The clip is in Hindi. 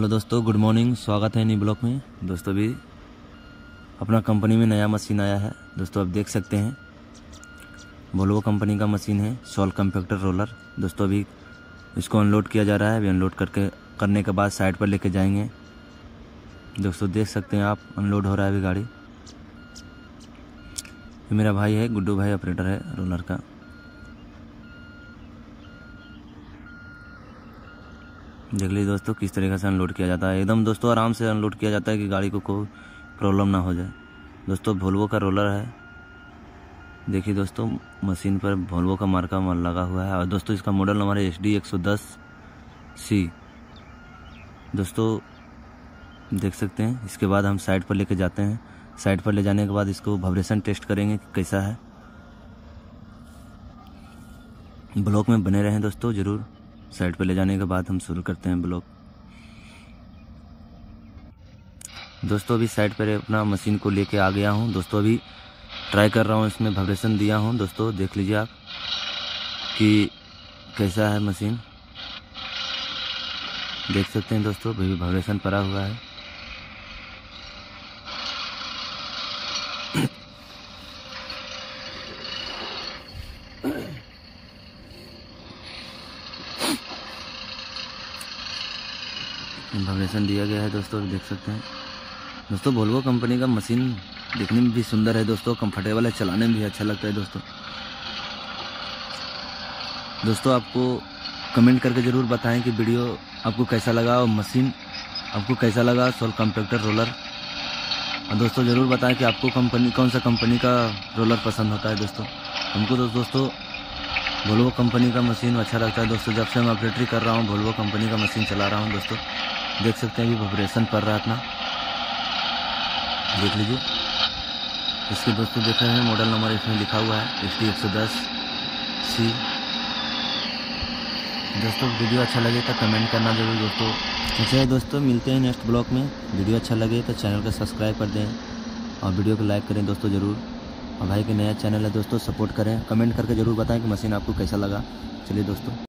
हेलो दोस्तों, गुड मॉर्निंग। स्वागत है न्यू ब्लॉग में। दोस्तों अभी अपना कंपनी में नया मशीन आया है। दोस्तों आप देख सकते हैं वोल्वो कंपनी का मशीन है, सॉल कंपैक्टर रोलर। दोस्तों अभी इसको अनलोड किया जा रहा है। अभी अनलोड करने के बाद साइड पर लेके जाएंगे। दोस्तों देख सकते हैं आप, अनलोड हो रहा है अभी गाड़ी। ये मेरा भाई है, गुड्डू भाई ऑपरेटर है रोलर का। देख लीजिए दोस्तों किस तरीके से अनलोड किया जाता है। एकदम दोस्तों आराम से अनलोड किया जाता है कि गाड़ी को कोई प्रॉब्लम ना हो जाए। दोस्तों वोल्वो का रोलर है। देखिए दोस्तों मशीन पर वोल्वो का मार्का लगा हुआ है। और दोस्तों इसका मॉडल नंबर है HD 110C। दोस्तों देख सकते हैं। इसके बाद हम साइड पर लेके जाते हैं। साइड पर ले जाने के बाद इसको वाइब्रेशन टेस्ट करेंगे कि कैसा है। ब्लॉक में बने रहें दोस्तों ज़रूर। साइड पर ले जाने के बाद हम शुरू करते हैं ब्लॉक। दोस्तों अभी साइड पर अपना मशीन को लेके आ गया हूं। दोस्तों अभी ट्राई कर रहा हूं, इसमें वाइब्रेशन दिया हूं। दोस्तों देख लीजिए आप कि कैसा है मशीन। देख सकते हैं दोस्तों अभी वाइब्रेशन पड़ा हुआ है। वाइब्रेशन दिया गया है दोस्तों, देख सकते हैं। दोस्तों वोल्वो कंपनी का मशीन देखने में भी सुंदर है दोस्तों, कंफर्टेबल है, चलाने में भी अच्छा लगता है दोस्तों। दोस्तों आपको कमेंट करके ज़रूर बताएं कि वीडियो आपको कैसा लगा और मशीन आपको कैसा लगा, सॉल कंपैक्टर रोलर। और दोस्तों ज़रूर बताएं कि आपको कौन सा कंपनी का रोलर पसंद होता है। दोस्तों हमको तो दोस्तों वोल्वो कंपनी का मशीन अच्छा लगता है दोस्तों। जब से मैं ऑपरेटरी कर रहा हूँ वोल्वो कंपनी का मशीन चला रहा हूँ दोस्तों। देख सकते हैं अभी वाइब्रेशन कर रहा है अपना, देख लीजिए। इसके दोस्तों देख रहे हैं मॉडल नंबर इसमें लिखा हुआ है HD 110C। दोस्तों वीडियो अच्छा लगे तो कमेंट करना जरूर दोस्तों। अच्छा दोस्तों मिलते हैं नेक्स्ट ब्लॉग में। वीडियो अच्छा लगे तो चैनल को सब्सक्राइब कर दें और वीडियो को लाइक करें दोस्तों ज़रूर। और भाई के नया चैनल है दोस्तों, सपोर्ट करें। कमेंट करके ज़रूर बताएं कि मशीन आपको कैसा लगा। चलिए दोस्तों।